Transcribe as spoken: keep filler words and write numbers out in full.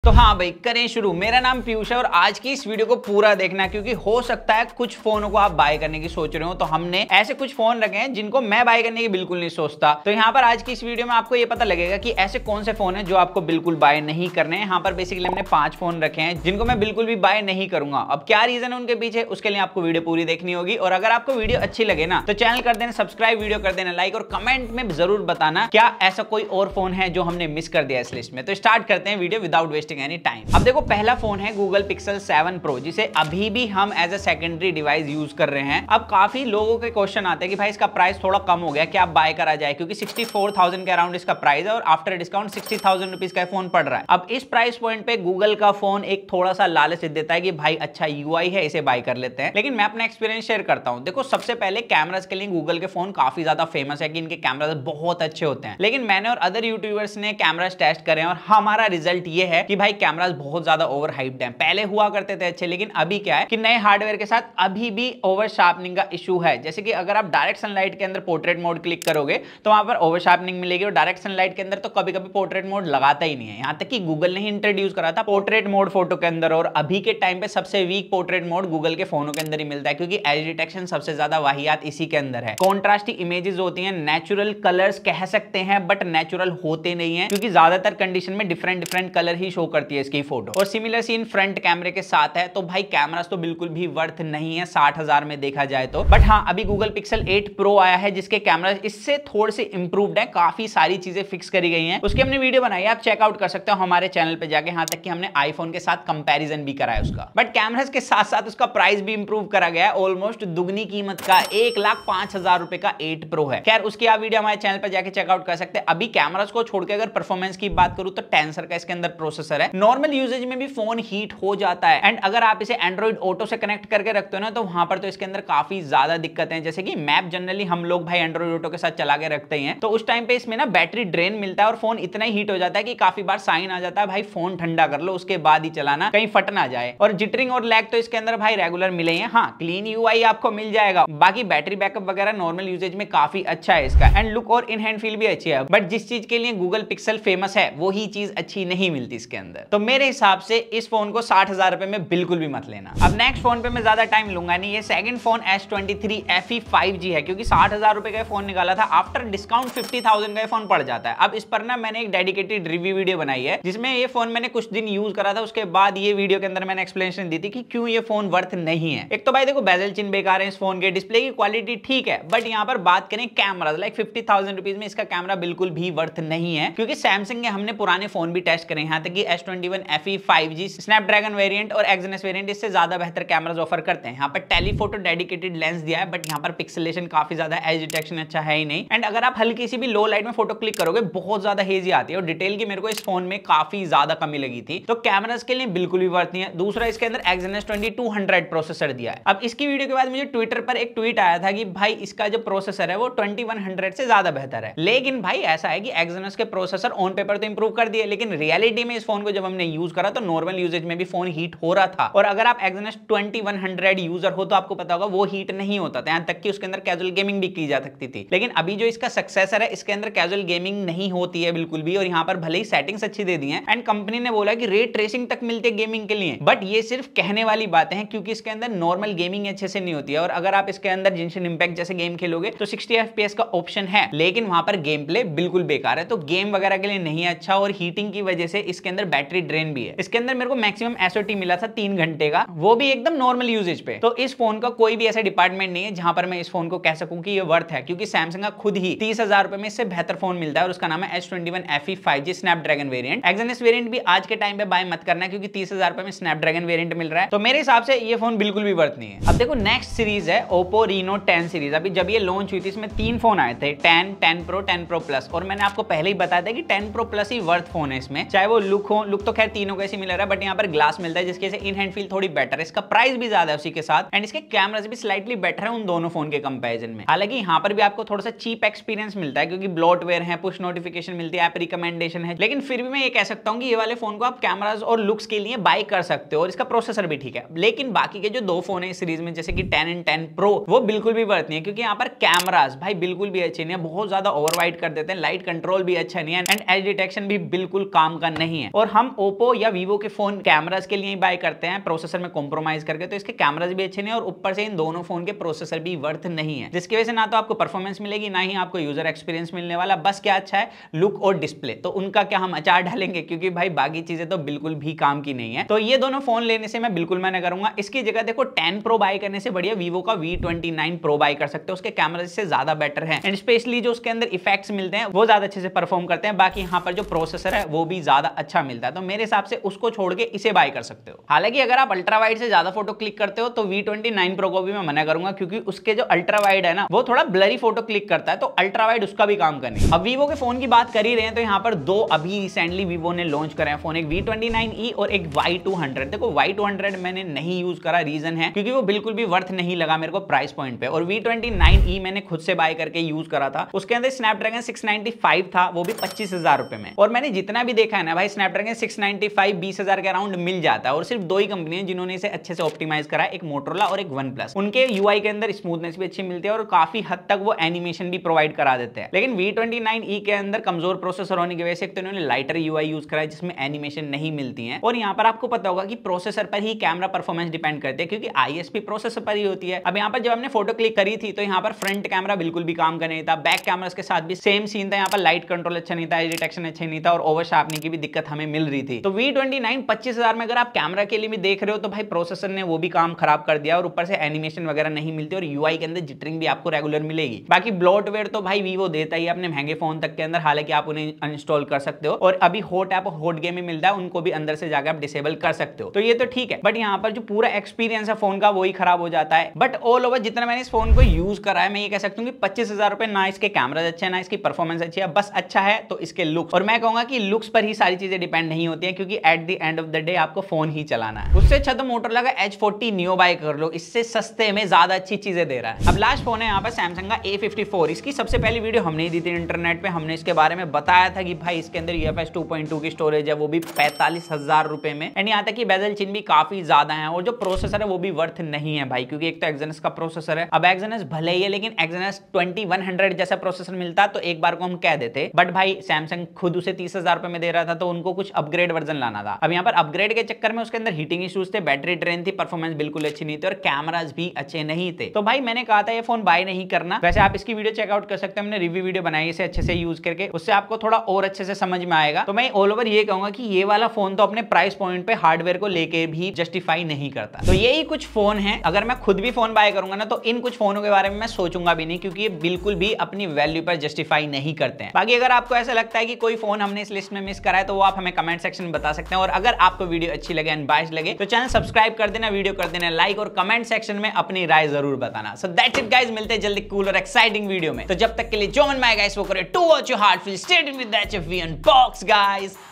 तो हाँ भाई करें शुरू। मेरा नाम पीयूष है और आज की इस वीडियो को पूरा देखना क्योंकि हो सकता है कुछ फोनों को आप बाय करने की सोच रहे हो। तो हमने ऐसे कुछ फोन रखे हैं जिनको मैं बाय करने की बिल्कुल नहीं सोचता। तो यहाँ पर आज की इस वीडियो में आपको ये पता लगेगा कि ऐसे कौन से फोन है जो आपको बिल्कुल बाय नहीं करने हैं। यहाँ पर बेसिकली हमने पांच फोन रखे हैं जिनको मैं बिल्कुल भी बाय नहीं करूंगा। अब क्या रीजन है उनके पीछे, उसके लिए आपको वीडियो पूरी देखनी होगी। और अगर आपको वीडियो अच्छी लगे ना तो चैनल कर देना सब्सक्राइब, वीडियो कर देना लाइक और कमेंट में जरूर बताना क्या ऐसा कोई और फोन है जो हमने मिस कर दिया इस लिस्ट में। तो स्टार्ट करते हैं video without wasting any time. अब देखो पहला फोन है गूगल पिक्सल सेवन प्रो, जिसे अभी भी हम as a secondary device use कर रहे हैं। अब काफी लोगों के क्वेश्चन आते हैं कि भाई इसका प्राइस थोड़ा कम हो गया, क्या आप बाय करा जाए, क्योंकि सिक्सटी फोर थाउजेंड के अराउंड इसका प्राइस है और after discount sixty thousand rupees का फोन पड़ रहा है। अब इस प्राइस पॉइंट पे गूगल का फोन एक थोड़ा सा लालच देता है कि भाई अच्छा यूआई है, इसे बाय कर लेते हैं। लेकिन मैं अपना एक्सपीरियंस शेयर करता हूं। देखो सबसे पहले कैमरास के लिए गूगल के फोन काफी ज्यादा फेमस है कि इनके कैमरास बहुत अच्छे होते हैं। लेकिन मैंने और अदर यूट्यूबर्स ने कैमरास टेस्ट करे हैं और हमारा रिजल्ट ये है कि भाई कैमरास बहुत ज्यादा ओवर हाइप्ड हैं। पहले हुआ करते थे अच्छे, लेकिन अभी क्या है कि नए हार्डवेयर के साथ अभी भी ओवर शार्पनिंग का इशू है। जैसे कि अगर आप डायरेक्ट सनलाइट के अंदर पोर्ट्रेट मोड क्लिक करोगे तो वहां पर ओवर शार्पनिंग मिलेगी और डायरेक्ट सनलाइट के अंदर तो कभी कभी पोर्ट्रेट मोड लगाता ही नहीं है। यहां तक कि गूगल ने ही इंट्रोड्यूस करा था पोर्ट्रेट मोड फोटो के अंदर, और अभी के टाइम पे सबसे वीक पोर्ट्रेट मोड गूगल के फोनों के अंदर ही मिलता है क्योंकि एज डिटेक्शन सबसे ज्यादा वाहियात इसी के अंदर है। कॉन्ट्रास्टी इमेजेस होती हैं, नेचुरल कलर्स कह सकते हैं बट नेचुरल होते नहीं है क्योंकि ज्यादातर कंडीशन में डिफरेंट डिफरेंट कलर ही शो करती है इसकी फोटो। और सिमिलर सीन फ्रंट कैमरे के साथ है। तो भाई कैमरास तो बिल्कुल भी वर्थ नहीं है साठ हजार में देखा जाए तो। बट हाँ अभी गूगल पिक्सल एट प्रो आया है जिसके कैमरा इससे थोड़े से इंप्रूव्ड है, काफी सारी चीजें फिक्स करी गई हैं। उसकी हमने वीडियो बनाई है, आप चेकआउट कर सकते हो हमारे चैनल पे जाके। यहां तक कि हमने आईफोन के साथ कंपैरिजन भी करा है उसका। बट कैमरास के साथ साथ उसका प्राइस भी इंप्रूव करा गया है, ऑलमोस्ट दुगनी कीमत का एक लाख पांच हजार रुपए का एट प्रो है। खैर उसकी आप वीडियो हमारे चैनल पर जाके चेकआउट कर सकते हैं। अभी कैमरास को छोड़कर अगर परफॉर्मेंस की बात करूं तो टेंसर का इसके अंदर प्रोसेसर है। नॉर्मल यूजेज में भी फोन हीट हो जाता है एंड अगर आप इसे एंड्रॉइड ऑटो से कनेक्ट करके रखते हो ना तो वहां पर तो इसके अंदर काफी ज्यादा दिक्कतें हैं। जैसे कि मैप जनरली हम लोग भाई एंड्रॉइड ऑटो के साथ चला के रखते ही हैं, तो उस टाइम पे इसमें ना बैटरी ड्रेन मिलता है और फोन इतना ही हीट हो जाता है कि काफी बार साइन आ जाता है भाई फोन ठंडा कर लो उसके बाद ही चलाना, कहीं फट ना जाए। और जिटरिंग और लैग तो इसके अंदर भाई रेगुलर मिले हैं। हाँ क्लीन यूआई आपको मिल जाएगा, बाकी बैटरी बैकअप वगैरह नॉर्मल यूजेज में काफी अच्छा है इसका एंड लुक और इन हैंड फील भी अच्छी है। बट जिस चीज के लिए गूगल पिक्सल फेमस है वही चीज अच्छी नहीं मिलती इसके अंदर। तो मेरे हिसाब से इस फोन को साठ हजार रुपए में बिल्कुल भी मत लेना। अब नेक्स्ट फोन पे मैं ज्यादा टाइम लूंगा नहीं। ये second phone S twenty three F E five G है क्योंकि साठ हजार रुपए का फोन निकाला था, आफ्टर डिस्काउंट फिफ्टी थाउजेंड का फोन पड़ जाता है। अब इस पर ना मैंने एक डेडिकेटेड रिव्यू वीडियो बनाई है जिसमें ये फोन मैंने कुछ दिन यूज करा था, उसके बाद ये वीडियो के अंदर मैंने एक्सप्लेनेशन दी थी कि क्यों ये फोन वर्थ नहीं है। एक तो भाई देखो बेजल चिन्ह बेकार है इस फोन के, डिस्प्ले की क्वालिटी ठीक है, बट यहाँ पर बात करें camera like fifty thousand rupees में इसका कैमरा बिल्कुल भी वर्थ नहीं है क्योंकि सैमसंग के हमने पुराने फोन भी टेस्ट करे, यहाँ तक कि S twenty one F E five G Snapdragon variant और एक्सएनएस वेरिएंट इससे ज्यादा बेहतर कैमरास ऑफर करते हैं। यहाँ पर टेलीफोटो डेडिकेटेड लेंस दिया है बट यहाँ पर पिक्सेलेशन काफी ज्यादा, एज डिटेक्शन अच्छा है ही नहीं एंड अगर आप हल्की सी भी लो लाइट में फोटो क्लिक करोगे बहुत ज्यादा हेजी आती है और डिटेल की मेरे को इस फोन में काफी ज्यादा कमी लगी थी। तो कैमरास के लिए बिल्कुल भी वर्थ नहीं है। दूसरा इसके अंदर Exynos twenty two hundred processor दिया है। अब इसकी वीडियो के बाद मुझे ट्विटर पर एक ट्वीट आया था कि भाई इसका जो प्रोसेसर है वो ट्वेंटी वन हंड्रेड से ज्यादा बेहतर है। लेकिन भाई ऐसा है कि एक्सएनएस के प्रोसेसर ऑन पेपर तो इंप्रूव कर दिए, लेकिन रियलिटी में इस फोन को जब हमने यूज करा तो नॉर्मल यूजेज में भी फोन हीट हो रहा था। और अगर आप Exynos twenty one hundred user हो तो आपको पता होगा वो हीट नहीं होता था, यहां तक कि उसके अंदर कैजुअल गेमिंग भी की जा सकती थी। लेकिन अभी जो इसका सक्सेसर है इसके अंदर कैजुअल गेमिंग नहीं होती है बिल्कुल भी, और यहाँ पर भले ही सेटिंग्स अच्छी दे दी हैं एंड कंपनी ने बोला कि रे ट्रेसिंग तक मिलती है गेमिंग के लिए, बट ये सिर्फ कहने वाली बातें हैं क्योंकि इसके अंदर नॉर्मल गेमिंग अच्छे से नहीं होती है। और अगर आप इसके अंदर जिनशन इंपैक्ट जैसे गेम खेलोगे तो सिक्सटी एफपीएस का ऑप्शन है, लेकिन वहां पर गेम प्ले बिल्कुल बेकार है, तो गेम वगैरह के लिए नहीं है अच्छा। और हीटिंग की वजह से इसके अंदर बैटरी ड्रेन भी है। इसके अंदर मेरे को मैक्सिमम एसओटी मिला था तीन घंटे का, वो भी एकदम नॉर्मल यूजेज पे। तो इस फोन का कोई भी ऐसा डिपार्टमेंट नहीं है जहां पर मैं इस फोन को कह सकूं कि ये वर्थ है, क्योंकि सैमसंग का खुद ही तीस हजार रुपए में इससे बेहतर फोन मिलता है और उसका नाम है S twenty one F E five G Snapdragon variant. Exynos variant भी आज के टाइम पे बाय मत करना क्योंकि तीस हजार रुपए में स्नैपड्रैगन वेरिएंट मिल रहा है। तो मेरे हिसाब से ये फोन बिल्कुल भी वर्थ नहीं है। अब देखो नेक्स्ट सीरीज है ओप्पो रीनो टेन सीरीज। अभी जब ये लॉन्च हुई थी इसमें तीन फोन आए थे, ten, ten pro, ten pro plus, और मैंने आपको पहले ही बताया था कि टेन प्रो प्लस ही वर्थ फोन है इसमें, चाहे वो लुक हो। लुक तो खैर तीनों का ऐसे मिल रहा है बट यहाँ पर ग्लास मिलता है जिसकी वजह से इन हैंड फील थोड़ी बेटर है। इसका प्राइस भी ज्यादा है उसी के साथ एंड इसके कैमरास भी स्लाइटली बेटर है उन दोनों फोन के कंपैरिजन में। हालांकि यहाँ पर भी आपको थोड़ा सा चीप एक्सपीरियंस मिलता है क्योंकि ब्लोटवेयर है, पुश नोटिफिकेशन मिलती है, ऐप रिकमेंडेशन है, लेकिन फिर भी मैं ये कह सकता हूँ कि ये वाले फोन को आप कैमरास और लुक्स के लिए बाय कर सकते हो और इसका प्रोसेसर भी ठीक है। लेकिन बाकी के जो दो फोन है इस सीरीज में जैसे कि टेन एंड टेन प्रो वो बिल्कुल भी वर्थ नहीं है क्योंकि यहाँ पर कैमरास भाई बिल्कुल भी अच्छे नहीं है, बहुत ज्यादा ओवर वाइट कर देते हैं, लाइट कंट्रोल भी अच्छा नहीं है एंड एज डिटेक्शन भी बिल्कुल काम का नहीं है। और हम ओप्पो या वीवो के फोन कैमरास के लिए बाय करते हैं प्रोसेसर में कॉम्प्रोमाइज करके, तो इसके कैमरास भी अच्छे नहीं और ऊपर से इन दोनों फोन के प्रोसेसर भी वर्थ नहीं है, जिसकी वजह से ना तो आपको परफॉर्मेंस मिलेगी ना ही आपको यूजर एक्सपीरियंस मिलने वाला। बस क्या अच्छा है, लुक और डिस्प्ले, तो उनका क्या हम अचार डालेंगे, क्योंकि भाई बाकी चीजें तो बिल्कुल भी काम की नहीं है। तो ये दोनों फोन लेने से मैं बिल्कुल मना करूंगा। इसकी जगह देखो टेन प्रो बाय करने से बढ़िया वीवो का V twenty nine pro buy कर सकते हो, उसके कैमरा से ज्यादा बेटर है एंड स्पेशली जो उसके अंदर इफेक्ट्स मिलते हैं वो ज्यादा अच्छे से परफॉर्म करते हैं। बाकी यहाँ पर जो प्रोसेसर है वो भी ज्यादा अच्छा मिलता है, तो मेरे हिसाब से उसको छोड़ के इसे बाय कर सकते हो। हालांकि अगर आप अल्ट्रा वाइड से ज्यादा फोटो क्लिक करते हो तो वी ट्वेंटी नाइन प्रो को भी मैं मना करूंगा, क्योंकि उसके जो अल्ट्रा वाइड है ना वो थोड़ा ब्लरी फोटो क्लिक करता है, तो अल्ट्रा वाइड उसका भी काम करनी। अब वीवो के फोन की बात कर ही रहे हैं तो यहाँ पर दो अभी रिसेंटली वीवो ने लॉन्च करे हैं फोन, एक वी ट्वेंटी नाइन ई और एक वाई टू हंड्रेड। देखो वाई टू हंड्रेड मैंने नहीं यूज करा, रीजन है क्योंकि वो बिल्कुल भी वर्थ नहीं लगा मेरे को प्राइस पॉइंट पे, और वी ट्वेंटी नाइन ई मैंने खुद से बाय करके यूज करा था। उसके अंदर स्नैपड्रैगन सिक्स नाइंटी फाइव था, वो भी पच्चीस हजार रुपए में, और मैंने जितना भी देखा है ना भाई स्नैपड्रैगन सिक्स नाइंटी फाइव बीस हजार के अराउंड मिल जाता है, और सिर्फ दो ही कंपनी है जिन्होंने इसे अच्छे से ऑप्टिमाइज करा है, एक मोटरोला और एक वन प्लस। उनके यूआई के अंदर स्मूथनेस भी अच्छी मिलती है और काफी हद तक वो एनिमेशन भी प्रोवाइड करा देते हैं। लेकिन वी ट्वेंटी नाइन ई के अंदर कमजोर प्रोसेसर होने की वजह से एक तो इन्होंने लाइटर यूआई यूज करा है जिसमें एनिमेशन नहीं मिलती है, और यहाँ पर आपको पता होगा कि प्रोसेसर पर ही कैमरा परफॉर्मेंस डिपेंड करते हैं, क्योंकि आईएसपी प्रोसेसर पर ही होती है। अब यहाँ पर जब हमने फोटो क्लिक करी थी तो यहाँ पर फ्रंट कैमरा बिल्कुल भी काम का नहीं था, बैक कैमरा के साथ भी सेम सीन था, यहाँ पर लाइट कंट्रोल अच्छा नहीं था, डिटेक्शन अच्छा नहीं था, और ओवर शार्पनिंग की भी दिक्कत हमें मिल रही थी। तो वी ट्वेंटी नाइन पच्चीस हजार में अगर आप कैमरा के लिए भी देख रहे हो तो भाई प्रोसेसर ने वो भी काम खराब कर दिया, और ऊपर से एनिमेशन वगैरह नहीं मिलती, और यूआई के अंदर जिटरिंग भी आपको रेगुलर मिलेगी। बाकी ब्लोटवेयर तो भाई वीवो देता ही अपने महंगे फोन तक के अंदर, हालांकि आप उन्हें अनइंस्टॉल कर सकते हो, और अभी हॉट ऐप हॉट गेम में मिलता है, उनको भी अंदर से जाकर आप डिसेबल कर सकते हो, तो ये तो ठीक है। बट यहाँ पर जो पूरा एक्सपीरियंस है फोन का वही खराब हो जाता है। बट ऑल ओवर जितना मैंने इस फोन को यूज करा है मैं ये कह सकता हूँ कि पच्चीस हजार रुपए ना इसके कैमरा अच्छे हैं ना इसकी परफॉर्मेंस अच्छी है, बस अच्छा है तो इसके लुक्स, और मैं कहूंगा कि लुक्स पर ही सारी चीजें डिपेंड नहीं होती है, क्योंकि at the end of the day आपको फोन ही चलाना है। उससे अच्छा तो मोटरोला का एच फोर्टी नियो बाय कर लो, इससे सस्ते में ज्यादा अच्छी चीजें दे रहा है। अब लास्ट फोन है यहाँ पर सैमसंग का ए फिफ्टी फोर। इसकी सबसे पहली वीडियो हमने ही दी थी इंटरनेट पे, हमने इसके बारे में बताया था कि भाई इसके अंदर यूएफएस टू पॉइंट टू की स्टोरेज है, वो भी पैंतालीस हजार रुपए में, एंड यहाँ तक कि बेजल चिन्ह भी काफी ज्यादा है, और जो प्रोसेसर है वो भी वर्थ नहीं है भाई, क्योंकि एक तो एक्सयनस का प्रोसेसर है। अब एक्सयनस भले ही है लेकिन एक्सयनस ट्वेंटी वन हंड्रेड जैसा प्रोसेसर मिलता तो एक बार को हम कह देते, बट भाई सैमसंग खुद उसे तीस हजार रुपए में दे रहा था, तो उनको कुछ अपग्रेड वर्जन लाना था। अब यहाँ पर अपग्रेड के चक्कर में उसके अंदर हीटिंग इश्यूज थे, बैटरी ड्रेन थी, परफॉर्मेंस बिल्कुल अच्छी नहीं थी, और कैमरास भी अच्छे नहीं थे। तो भाई मैंने कहा था ये फोन बाय नहीं करना। वैसे आप इसकी वीडियो चेकआउट कर सकते हैं, हमने रिव्यू वीडियो बनाई इसे अच्छे से यूज करके, उससे आपको थोड़ा और अच्छे से समझ में आएगा। तो मैं ऑल ओवर ये कहूंगा कि ये वाला फोन तो अपने प्राइस पॉइंट पे हार्डवेयर को लेके भी जस्टिफाई नहीं करता। तो यही कुछ फोन है, अगर मैं खुद भी फोन बाय करूंगा ना तो इन कुछ फोनों के बारे में मैं सोचूंगा भी नहीं, क्योंकि ये बिल्कुल भी अपनी वैल्यू पर जस्टिफाई नहीं करते हैं। बाकी अगर आपको ऐसा लगता है कि कोई फोन हमने इस लिस्ट में मिस करा है तो वो आप हमें कमेंट सेक्शन में बता सकते हैं, और अगर आपको वीडियो अच्छी लगे अनबायस्ड लगे तो चैनल सब्सक्राइब कर देना, वीडियो कर देना लाइक, और कमेंट सेक्शन में अपनी राय जरूर बताना। सो दैट्स इट गाइस, मिलते हैं जल्दी कूल और एक्साइटिंग वीडियो में। तो जब तक के लिए जो मन में आएगा इसको करें, to watch your heart feel, stay tuned with HFV unbox guys.